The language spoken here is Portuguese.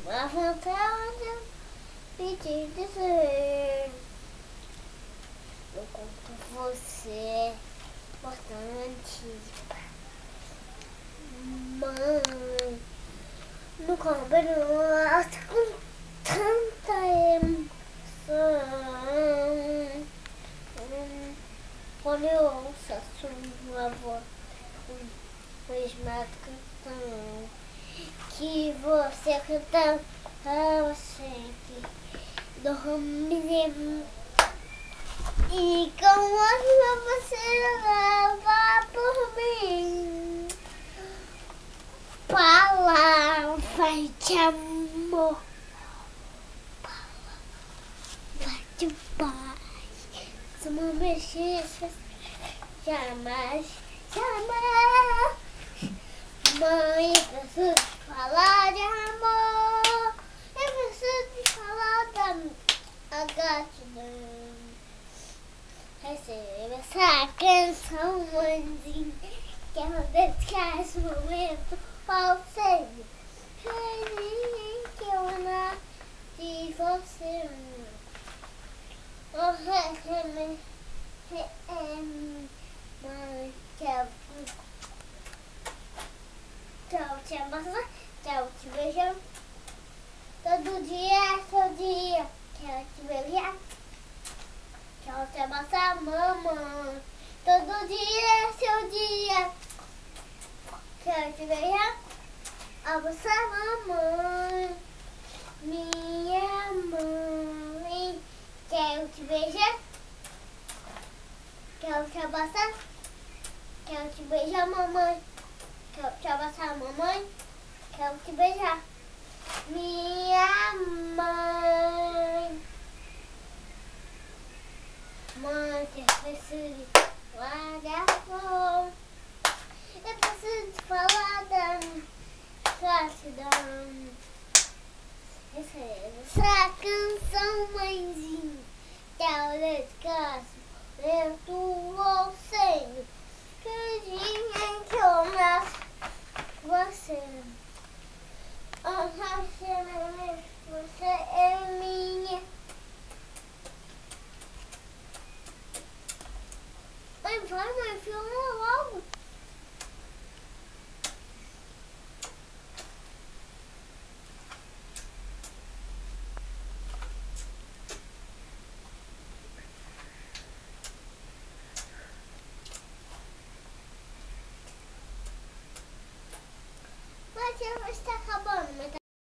A vontade pedir dizer. Eu conto você importante. Mãe, no combinado com tanta emoção. Quando eu ouço a sua voz, mesmo cantando, que você cantava sempre, dormir. E como você lava por mim, palavra de amor, palavra de paz, somos mexidas, jamais, jamais. Mãe, eu preciso falar de amor, eu preciso falar da gratidão. Receba essa canção, mãezinha, que ela dedicar esse momento ao Senhor. Feliz que eu nasci você. Mãe, tchau, te abraço, tchau, te beijo. Todo dia é seu dia, quero te beijar. Quero te abraçar, mamãe. Todo dia é seu dia. Quero te beijar, abraçar, mamãe. Minha mãe. Quero te beijar. Quero te abraçar. Quero te beijar, mamãe. Quero te abraçar, mamãe. Quero te beijar. Minha mãe. Mãe, eu preciso falar de amor. Eu preciso falar da gratidão. Essa canção, mãezinha, teu descanso, eu vou Senhor. Que dia que eu nasço, você. Você é minha.